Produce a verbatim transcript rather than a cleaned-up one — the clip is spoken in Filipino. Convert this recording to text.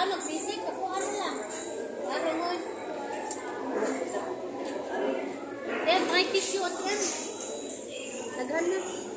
Ah, nagsisik. Ako ano lang. Ano mo? Then, try tissue at yan. Naghan na.